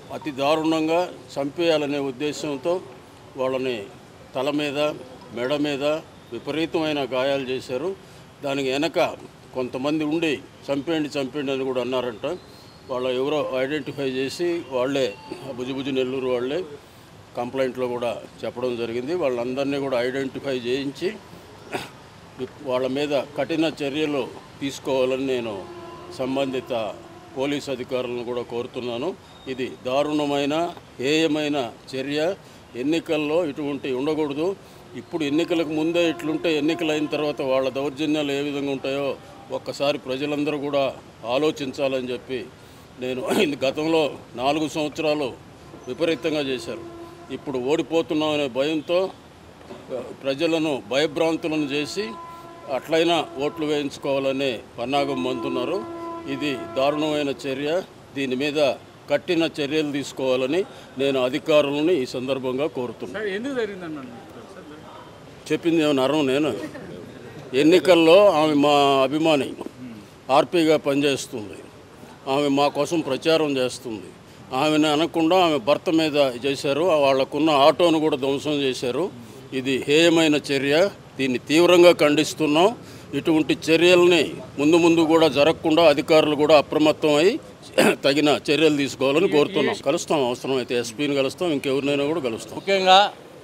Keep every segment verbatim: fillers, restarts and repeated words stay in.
అతి దారుణంగా చంపేయాలనే ఉద్దేశంతో వాళ్ళని తల మీద మెడ మీద విపరీతమైన గాయాలు చేశారు. దానికి వెనక కొంతమంది ఉండి చంపేయండి చంపేయండి అని కూడా అన్నారంట. వాళ్ళ ఎవరో ఐడెంటిఫై చేసి వాళ్ళే భుజభుజి నెల్లూరు వాళ్ళే కంప్లైంట్లో కూడా చెప్పడం జరిగింది. వాళ్ళందరినీ కూడా ఐడెంటిఫై చేయించి వాళ్ళ మీద కఠిన చర్యలు తీసుకోవాలని నేను సంబంధిత పోలీస్ అధికారులను కూడా కోరుతున్నాను. ఇది దారుణమైన హేయమైన చర్య. ఎన్నికల్లో ఇటువంటి ఉండకూడదు. ఇప్పుడు ఎన్నికలకు ముందే ఇట్లుంటే ఎన్నికలు అయిన తర్వాత వాళ్ళ దౌర్జన్యాలు ఏ విధంగా ఉంటాయో ఒక్కసారి ప్రజలందరూ కూడా ఆలోచించాలని చెప్పి నేను గతంలో నాలుగు సంవత్సరాలు విపరీతంగా చేశారు. ఇప్పుడు ఓడిపోతున్నామనే భయంతో ప్రజలను భయభ్రాంతులను చేసి అట్లయినా ఓట్లు వేయించుకోవాలనే పన్నాగం మంతున్నారు. ఇది దారుణమైన చర్య. దీని మీద కఠిన చర్యలు తీసుకోవాలని నేను అధికారులను ఈ సందర్భంగా కోరుతున్నాను. చెప్పింది ఏమన్నా అర్థం నేను ఎన్నికల్లో ఆమె మా అభిమాని ఆర్పీగా పనిచేస్తుంది. ఆమె మా కోసం ప్రచారం చేస్తుంది. ఆమెను అనకుండా ఆమె భర్త మీద చేశారు. వాళ్లకున్న ఆటోను కూడా ధ్వంసం చేశారు. ఇది హేయమైన చర్య. దీన్ని తీవ్రంగా ఖండిస్తున్నాం. ఇటువంటి చర్యల్ని ముందు ముందు కూడా జరగకుండా అధికారులు కూడా అప్రమత్తం అయి తగిన చర్యలు తీసుకోవాలని కోరుతున్నాం. కలుస్తాం, అవసరమైతే ఎస్పీని కలుస్తాం, ఇంకెవరినైనా కూడా కలుస్తాం. ముఖ్యంగా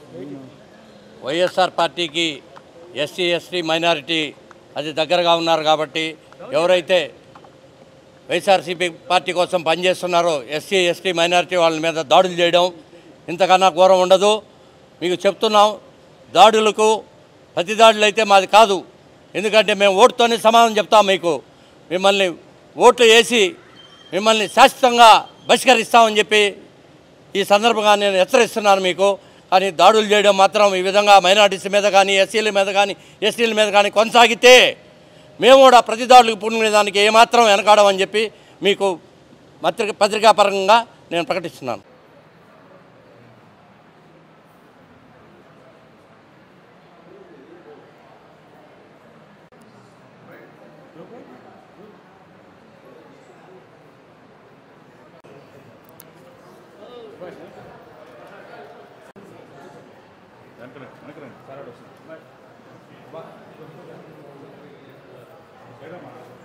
వైఎస్ఆర్ పార్టీకి ఎస్సీ ఎస్టీ మైనారిటీ అది దగ్గరగా ఉన్నారు కాబట్టి ఎవరైతే వైఎస్ఆర్సీపీ పార్టీ కోసం పనిచేస్తున్నారో ఎస్సీ ఎస్టీ మైనారిటీ వాళ్ళ మీద దాడులు చేయడం ఇంతకన్నా ఘోరం ఉండదు. మీకు చెప్తున్నాం, దాడులకు ప్రతి దాడులు అయితే మాది కాదు. ఎందుకంటే మేము ఓటుతోనే సమాధానం చెప్తాం. మీకు మిమ్మల్ని ఓట్లు వేసి మిమ్మల్ని శాశ్వతంగా బహిష్కరిస్తామని చెప్పి ఈ సందర్భంగా నేను హెచ్చరిస్తున్నాను మీకు. కానీ దాడులు చేయడం మాత్రం ఈ విధంగా మైనారిటీస్ మీద కానీ ఎస్సీల మీద కానీ ఎస్టీల మీద కానీ కొనసాగితే మేము కూడా ప్రతి దాడులకు పూనుకునేదానికి ఏమాత్రం వెనకాడమని చెప్పి మీకు పత్రిక పత్రికాపరంగా నేను ప్రకటిస్తున్నాను. వెనకరండి సార్ వస్తుంది.